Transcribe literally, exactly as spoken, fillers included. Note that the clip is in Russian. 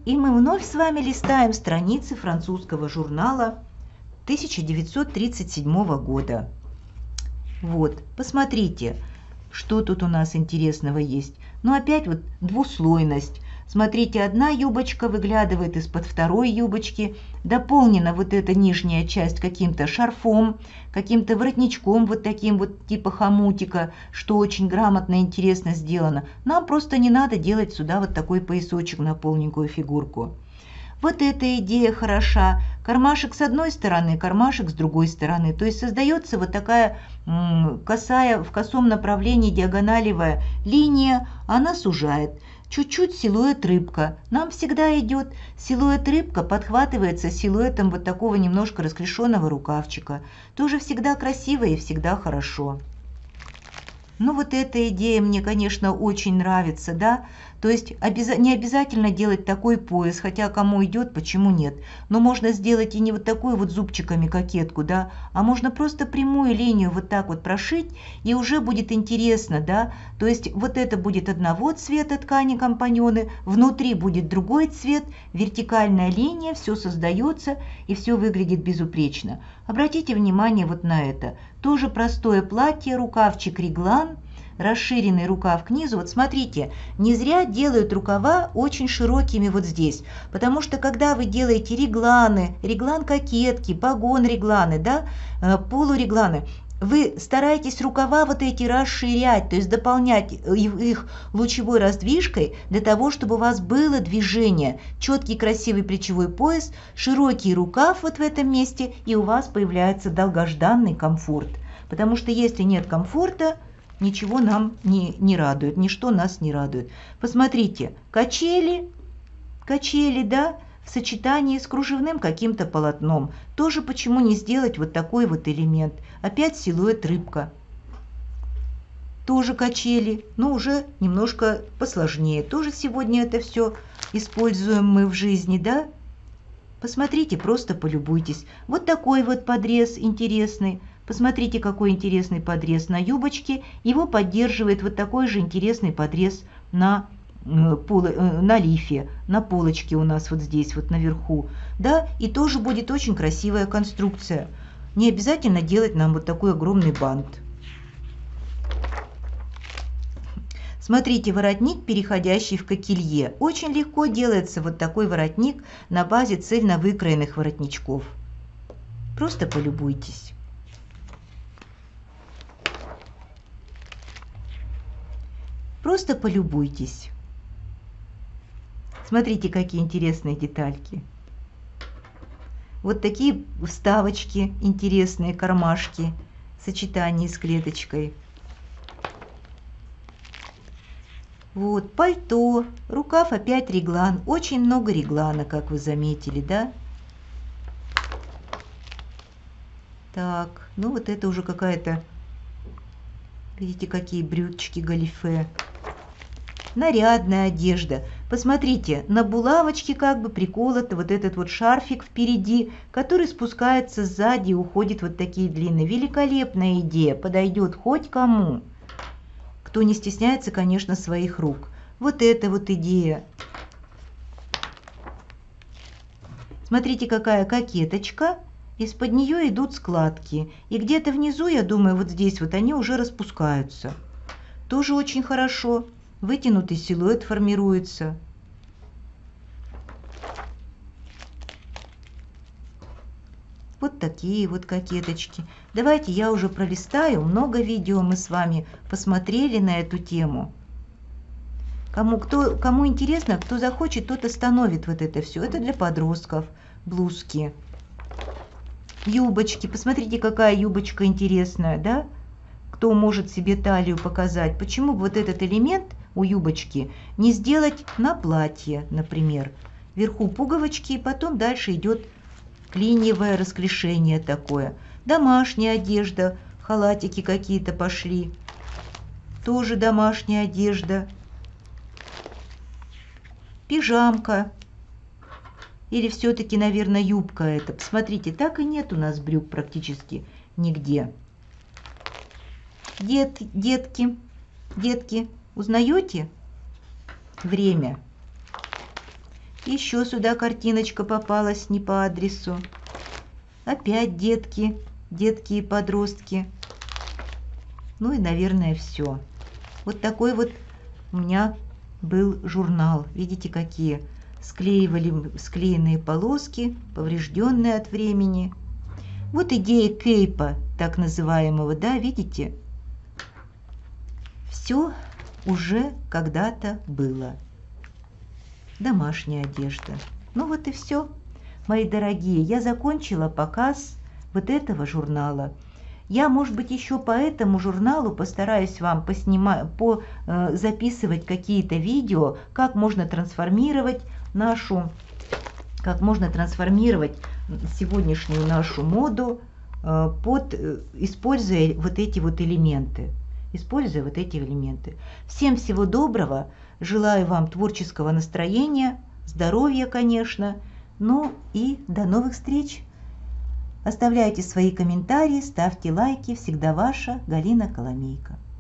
И мы вновь с вами листаем страницы французского журнала тысяча девятьсот тридцать седьмого года. Вот, посмотрите, что тут у нас интересного есть. Ну, опять вот двуслойность. Смотрите, одна юбочка выглядывает из-под второй юбочки, дополнена вот эта нижняя часть каким-то шарфом, каким-то воротничком вот таким вот типа хомутика, что очень грамотно и интересно сделано. Нам просто не надо делать сюда вот такой поясочек на полненькую фигурку. Вот эта идея хороша. Кармашек с одной стороны, кармашек с другой стороны. То есть создается вот такая косая, в косом направлении диагоналевая линия, она сужает. Чуть-чуть силуэт рыбка. Нам всегда идет силуэт рыбка, подхватывается силуэтом вот такого немножко расклешенного рукавчика. Тоже всегда красиво и всегда хорошо. Ну вот эта идея мне, конечно, очень нравится, да. То есть обяз... не обязательно делать такой пояс, хотя кому идет, почему нет. Но можно сделать и не вот такую вот зубчиками кокетку, да, а можно просто прямую линию вот так вот прошить, и уже будет интересно, да. То есть вот это будет одного цвета ткани компаньоны, внутри будет другой цвет, вертикальная линия, все создается и все выглядит безупречно. Обратите внимание вот на это. Тоже простое платье, рукавчик реглан, расширенный рукав к низу. Вот смотрите, не зря делают рукава очень широкими вот здесь, потому что когда вы делаете регланы, реглан-кокетки, погон-регланы, да, полурегланы, вы стараетесь рукава вот эти расширять, то есть дополнять их лучевой раздвижкой для того, чтобы у вас было движение, четкий красивый плечевой пояс, широкий рукав вот в этом месте, и у вас появляется долгожданный комфорт. Потому что если нет комфорта, ничего нам не, не радует, ничто нас не радует. Посмотрите, качели, качели, да, в сочетании с кружевным каким-то полотном. Тоже почему не сделать вот такой вот элемент. Опять силуэт рыбка. Тоже качели, но уже немножко посложнее. Тоже сегодня это все используем мы в жизни, да? Посмотрите, просто полюбуйтесь. Вот такой вот подрез интересный. Посмотрите, какой интересный подрез на юбочке. Его поддерживает вот такой же интересный подрез на, на лифе, на полочке у нас вот здесь, вот наверху. Да, и тоже будет очень красивая конструкция. Не обязательно делать нам вот такой огромный бант. Смотрите, воротник, переходящий в кокелье. Очень легко делается вот такой воротник на базе цельно выкроенных воротничков. Просто полюбуйтесь. Просто полюбуйтесь. Смотрите, какие интересные детальки. Вот такие вставочки, интересные кармашки в сочетании с клеточкой. Вот, пальто, рукав опять реглан. Очень много реглана, как вы заметили, да? Так, ну вот это уже какая-то, видите, какие брючки галифе. Нарядная одежда. Посмотрите, на булавочке как бы приколот вот этот вот шарфик впереди, который спускается сзади и уходит вот такие длинные. Великолепная идея, подойдет хоть кому. Кто не стесняется, конечно, своих рук. Вот эта вот идея. Смотрите, какая кокеточка. Из-под нее идут складки. И где-то внизу, я думаю, вот здесь вот они уже распускаются. Тоже очень хорошо. Вытянутый силуэт формируется. Вот такие вот кокеточки. Давайте я уже пролистаю. Много видео мы с вами посмотрели на эту тему. Кому, кто, кому интересно, кто захочет, тот остановит вот это все. Это для подростков. Блузки. Юбочки. Посмотрите, какая юбочка интересная, да? Кто может себе талию показать. Почему бы вот этот элемент у юбочки не сделать на платье, например. Вверху пуговочки, и потом дальше идет клиньевое расклешение такое. Домашняя одежда, халатики какие-то пошли. Тоже домашняя одежда. Пижамка. Или все-таки, наверное, юбка это. Посмотрите, так и нет у нас брюк практически нигде. Дет, детки, детки, узнаете время? Еще сюда картиночка попалась не по адресу. Опять детки, детки и подростки. Ну и, наверное, все. Вот такой вот у меня был журнал. Видите, какие склеивали склеенные полоски, поврежденные от времени. Вот идея кейпа, так называемого, да, видите? Все уже когда-то было. Домашняя одежда. Ну вот и все, мои дорогие. Я закончила показ вот этого журнала. Я, может быть, еще по этому журналу постараюсь вам поснимать, по, э, записывать какие-то видео, как можно трансформировать нашу, как можно трансформировать сегодняшнюю нашу моду, э, под, э, используя вот эти вот элементы. Используя вот эти элементы. Всем всего доброго. Желаю вам творческого настроения, здоровья, конечно. Ну и до новых встреч. Оставляйте свои комментарии, ставьте лайки. Всегда ваша Галина Коломейко.